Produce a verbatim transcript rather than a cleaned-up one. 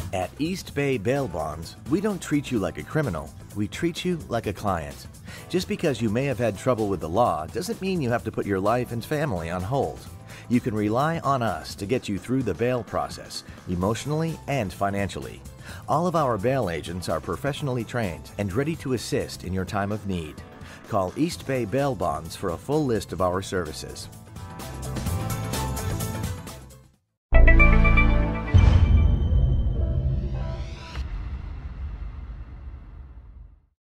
At East Bay Bail Bonds, we don't treat you like a criminal, we treat you like a client. Just because you may have had trouble with the law doesn't mean you have to put your life and family on hold. You can rely on us to get you through the bail process, emotionally and financially. All of our bail agents are professionally trained and ready to assist in your time of need. Call East Bay Bail Bonds for a full list of our services.